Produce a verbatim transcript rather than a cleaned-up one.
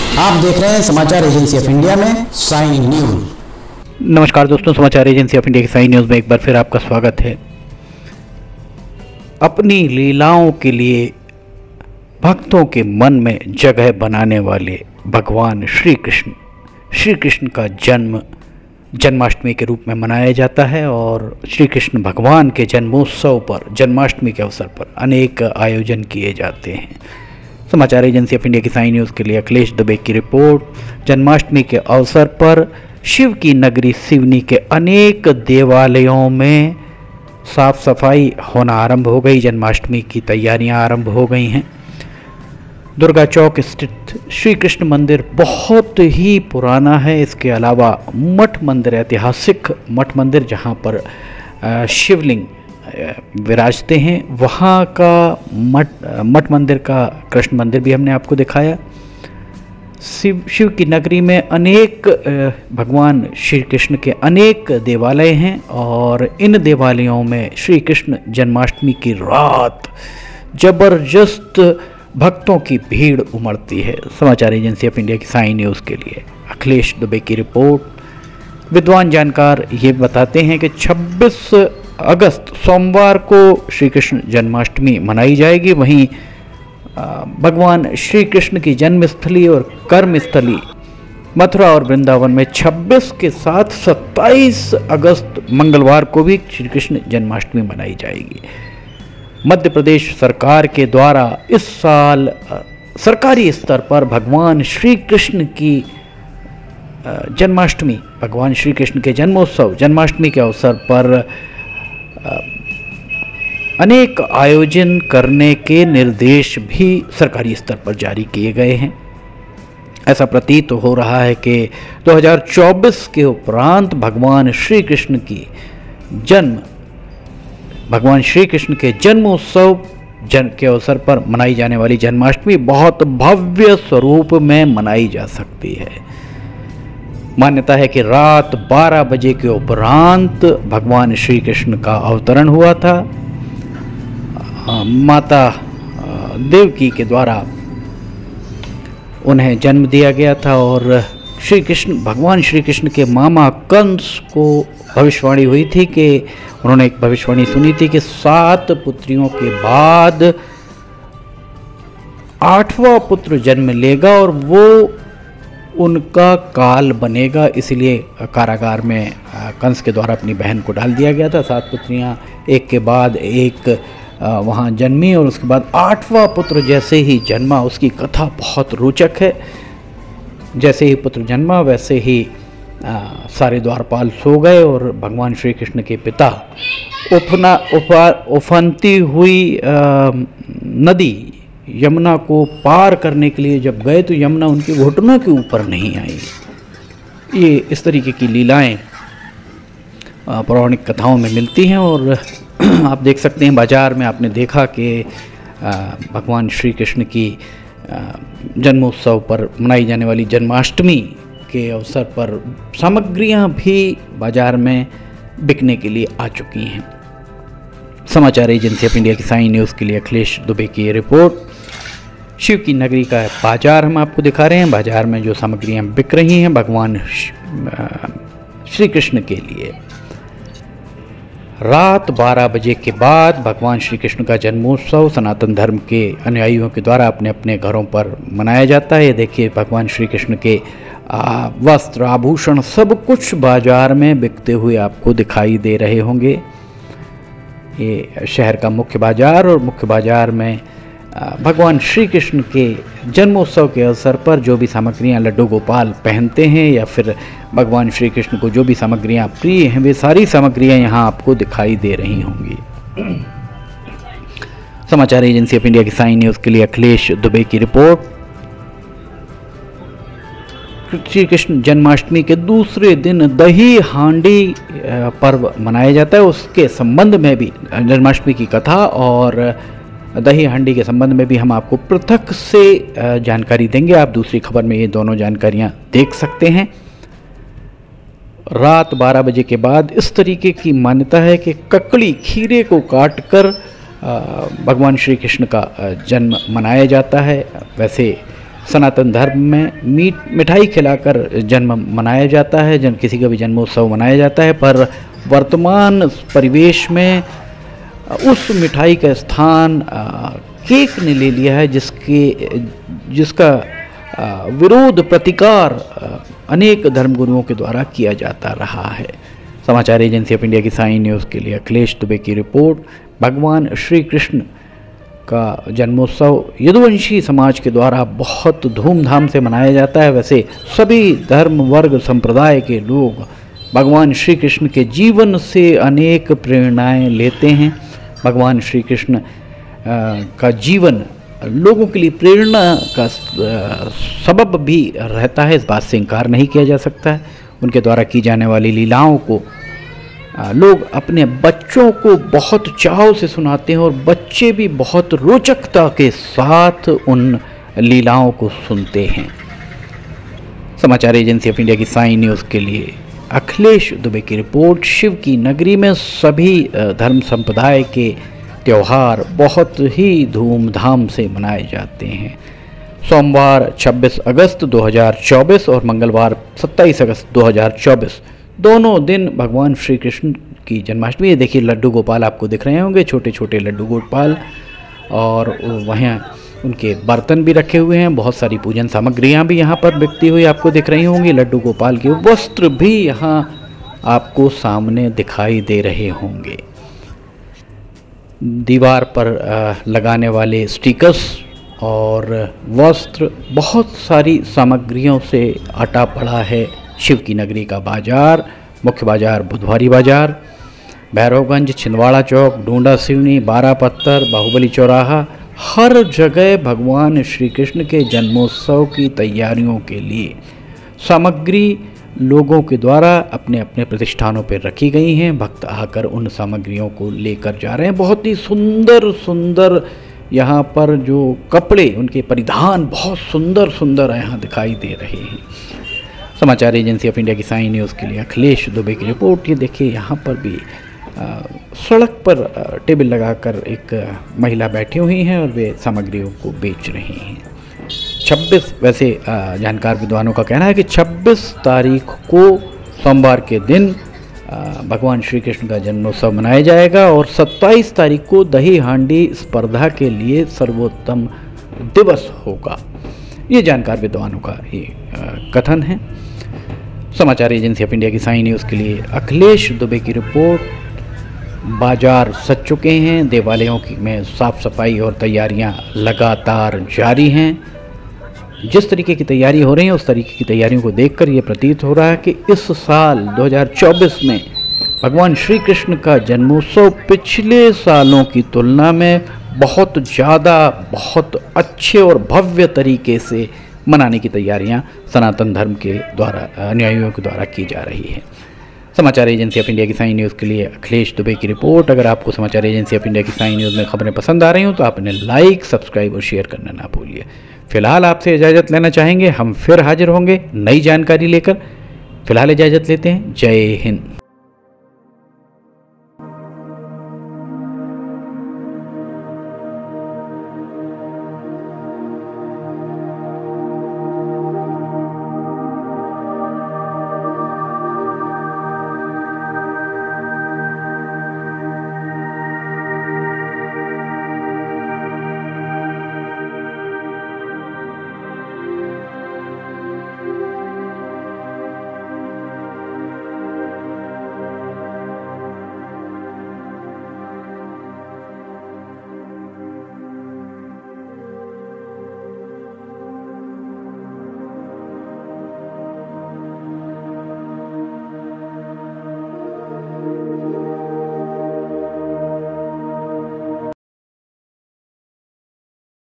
आप देख रहे हैं समाचार एजेंसी ऑफ इंडिया में साइन न्यूज। नमस्कार दोस्तों, समाचार एजेंसी ऑफ इंडिया की साइन न्यूज में एक बार फिर आपका स्वागत है। अपनी लीलाओं के लिए भक्तों के मन में जगह बनाने वाले भगवान श्री कृष्ण श्री कृष्ण का जन्म जन्माष्टमी के रूप में मनाया जाता है और श्री कृष्ण भगवान के जन्मोत्सव पर जन्माष्टमी के अवसर पर अनेक आयोजन किए जाते हैं। समाचार एजेंसी ऑफ इंडिया की साइन न्यूज़ के लिए अखिलेश दुबे की रिपोर्ट। जन्माष्टमी के अवसर पर शिव की नगरी सिवनी के अनेक देवालयों में साफ सफाई होना आरंभ हो गई। जन्माष्टमी की तैयारियां आरंभ हो गई हैं। दुर्गा चौक स्थित श्री कृष्ण मंदिर बहुत ही पुराना है। इसके अलावा मठ मंदिर, ऐतिहासिक मठ मंदिर जहां पर शिवलिंग विराजते हैं, वहाँ का मठ मठ मंदिर का कृष्ण मंदिर भी हमने आपको दिखाया। शिव शिव की नगरी में अनेक भगवान श्री कृष्ण के अनेक देवालय हैं और इन देवालयों में श्री कृष्ण जन्माष्टमी की रात जबरदस्त भक्तों की भीड़ उमड़ती है। समाचार एजेंसी ऑफ इंडिया की साइन न्यूज़ के लिए अखिलेश दुबे की रिपोर्ट। विद्वान जानकार ये बताते हैं कि छब्बीस अगस्त सोमवार को श्री कृष्ण जन्माष्टमी मनाई जाएगी। वहीं भगवान श्री कृष्ण की जन्मस्थली और कर्मस्थली मथुरा और वृंदावन में छब्बीस के साथ सत्ताईस अगस्त मंगलवार को भी श्री कृष्ण जन्माष्टमी मनाई जाएगी। मध्य प्रदेश सरकार के द्वारा इस साल सरकारी स्तर पर भगवान श्री कृष्ण की जन्माष्टमी, भगवान श्री कृष्ण के जन्मोत्सव जन्माष्टमी के अवसर पर अनेक आयोजन करने के निर्देश भी सरकारी स्तर पर जारी किए गए हैं। ऐसा प्रतीत हो रहा है कि दो हज़ार चौबीस के उपरांत भगवान श्री कृष्ण की जन्म भगवान श्री कृष्ण के जन्मोत्सव जन के अवसर पर मनाई जाने वाली जन्माष्टमी बहुत भव्य स्वरूप में मनाई जा सकती है। मान्यता है कि रात बारह बजे के उपरांत भगवान श्री कृष्ण का अवतरण हुआ था। माता देवकी के द्वारा उन्हें जन्म दिया गया था और श्री कृष्ण भगवान श्री कृष्ण के मामा कंस को भविष्यवाणी हुई थी कि उन्होंने एक भविष्यवाणी सुनी थी कि सात पुत्रियों के बाद आठवां पुत्र जन्म लेगा और वो उनका काल बनेगा। इसलिए कारागार में कंस के द्वारा अपनी बहन को डाल दिया गया था। सात पुत्रियां एक के बाद एक वहाँ जन्मी और उसके बाद आठवां पुत्र जैसे ही जन्मा, उसकी कथा बहुत रोचक है। जैसे ही पुत्र जन्मा वैसे ही आ, सारे द्वारपाल सो गए और भगवान श्री कृष्ण के पिता उफना उफा उफनती हुई आ, नदी यमुना को पार करने के लिए जब गए तो यमुना उनके घुटनों के ऊपर नहीं आई। ये इस तरीके की लीलाएं पौराणिक कथाओं में मिलती हैं और आप देख सकते हैं बाज़ार में आपने देखा कि भगवान श्री कृष्ण की जन्मोत्सव पर मनाई जाने वाली जन्माष्टमी के अवसर पर सामग्रियां भी बाज़ार में बिकने के लिए आ चुकी हैं। समाचार एजेंसी ऑफ इंडिया की साइन न्यूज़ के लिए अखिलेश दुबे की रिपोर्ट। शिव की नगरी का बाजार हम आपको दिखा रहे हैं। बाजार में जो सामग्रियां बिक रही हैं भगवान श्री कृष्ण के लिए। रात बारह बजे के बाद भगवान श्री कृष्ण का जन्मोत्सव सनातन धर्म के अनुयायियों के द्वारा अपने अपने घरों पर मनाया जाता है। ये देखिए भगवान श्री कृष्ण के आ, वस्त्र आभूषण सब कुछ बाजार में बिकते हुए आपको दिखाई दे रहे होंगे। ये शहर का मुख्य बाजार और मुख्य बाजार में भगवान श्री कृष्ण के जन्मोत्सव के अवसर पर जो भी सामग्रियां लड्डू गोपाल पहनते हैं या फिर भगवान श्री कृष्ण को जो भी सामग्रियां प्रिय हैं वे सारी सामग्रियां यहां आपको दिखाई दे रही होंगी। समाचार एजेंसी ऑफ इंडिया की साइन न्यूज़ के लिए अखिलेश दुबे की रिपोर्ट। श्री कृष्ण जन्माष्टमी के दूसरे दिन दही हांडी पर्व मनाया जाता है। उसके संबंध में भी जन्माष्टमी की कथा और दही हांडी के संबंध में भी हम आपको पृथक से जानकारी देंगे। आप दूसरी खबर में ये दोनों जानकारियां देख सकते हैं। रात बारह बजे के बाद इस तरीके की मान्यता है कि ककड़ी खीरे को काटकर भगवान श्री कृष्ण का जन्म मनाया जाता है। वैसे सनातन धर्म में मीठ मिठाई खिलाकर जन्म मनाया जाता है, जन किसी का भी जन्मोत्सव मनाया जाता है। पर वर्तमान परिवेश में उस मिठाई का स्थान केक ने ले लिया है, जिसके जिसका विरोध प्रतिकार अनेक धर्मगुरुओं के द्वारा किया जाता रहा है। समाचार एजेंसी ऑफ इंडिया की साई न्यूज़ के लिए अखिलेश दुबे की रिपोर्ट। भगवान श्री कृष्ण का जन्मोत्सव यदुवंशी समाज के द्वारा बहुत धूमधाम से मनाया जाता है। वैसे सभी धर्म वर्ग संप्रदाय के लोग भगवान श्री कृष्ण के जीवन से अनेक प्रेरणाएं लेते हैं। भगवान श्री कृष्ण का जीवन लोगों के लिए प्रेरणा का सबब भी रहता है, इस बात से इनकार नहीं किया जा सकता है। उनके द्वारा की जाने वाली लीलाओं को लोग अपने बच्चों को बहुत चाव से सुनाते हैं और बच्चे भी बहुत रोचकता के साथ उन लीलाओं को सुनते हैं। समाचार एजेंसी ऑफ इंडिया की साई न्यूज़ के लिए अखिलेश दुबे की रिपोर्ट। शिव की नगरी में सभी धर्म संप्रदाय के त्यौहार बहुत ही धूमधाम से मनाए जाते हैं। सोमवार छब्बीस अगस्त दो हज़ार चौबीस और मंगलवार सत्ताईस अगस्त दो हज़ार चौबीस दोनों दिन भगवान श्री कृष्ण की जन्माष्टमी है। देखिए लड्डू गोपाल आपको दिख रहे होंगे, छोटे छोटे लड्डू गोपाल, और वहाँ उनके बर्तन भी रखे हुए हैं। बहुत सारी पूजन सामग्रियाँ भी यहाँ पर बिकती हुई आपको दिख रही होंगी। लड्डू गोपाल के वस्त्र भी यहाँ आपको सामने दिखाई दे रहे होंगे। दीवार पर लगाने वाले स्टिकर्स और वस्त्र, बहुत सारी सामग्रियों से अटा पड़ा है शिव की नगरी का बाजार। मुख्य बाजार बुधवारी बाजार, भैरवगंज, छिंदवाड़ा चौक, डूंडा सिवनी, बारह पत्थर, बाहुबली चौराहा, हर जगह भगवान श्री कृष्ण के जन्मोत्सव की तैयारियों के लिए सामग्री लोगों के द्वारा अपने अपने प्रतिष्ठानों पर रखी गई हैं। भक्त आकर उन सामग्रियों को लेकर जा रहे हैं। बहुत ही सुंदर सुंदर यहाँ पर जो कपड़े, उनके परिधान बहुत सुंदर सुंदर यहाँ दिखाई दे रहे हैं। समाचार एजेंसी ऑफ इंडिया की साई न्यूज़ के लिए अखिलेश दुबे की रिपोर्ट। ये देखिए यहाँ पर भी आ, सड़क पर आ, टेबल लगाकर एक आ, महिला बैठी हुई हैं और वे सामग्रियों को बेच रही हैं। छब्बीस वैसे आ, जानकार विद्वानों का कहना है कि छब्बीस तारीख को सोमवार के दिन आ, भगवान श्री कृष्ण का जन्मोत्सव मनाया जाएगा और सत्ताईस तारीख को दही हांडी स्पर्धा के लिए सर्वोत्तम दिवस होगा। ये जानकार विद्वानों का ये आ, कथन है। समाचार एजेंसी ऑफ इंडिया की साई न्यूज़ के लिए अखिलेश दुबे की रिपोर्ट। बाजार सज चुके हैं। देवालयों की में साफ़ सफाई और तैयारियां लगातार जारी हैं। जिस तरीके की तैयारी हो रही है उस तरीके की तैयारियों को देखकर ये प्रतीत हो रहा है कि इस साल दो हज़ार चौबीस में भगवान श्री कृष्ण का जन्मोत्सव पिछले सालों की तुलना में बहुत ज़्यादा, बहुत अच्छे और भव्य तरीके से मनाने की तैयारियां सनातन धर्म के द्वारा, अनुयायियों के द्वारा की जा रही है। समाचार एजेंसी ऑफ इंडिया की साई न्यूज़ के लिए अखिलेश दुबे की रिपोर्ट। अगर आपको समाचार एजेंसी ऑफ इंडिया की साई न्यूज़ में खबरें पसंद आ रही हो तो आप इन्हें लाइक, सब्सक्राइब और शेयर करना ना भूलिए। फिलहाल आपसे इजाज़त लेना चाहेंगे, हम फिर हाजिर होंगे नई जानकारी लेकर। फिलहाल इजाज़त लेते हैं। जय हिंद।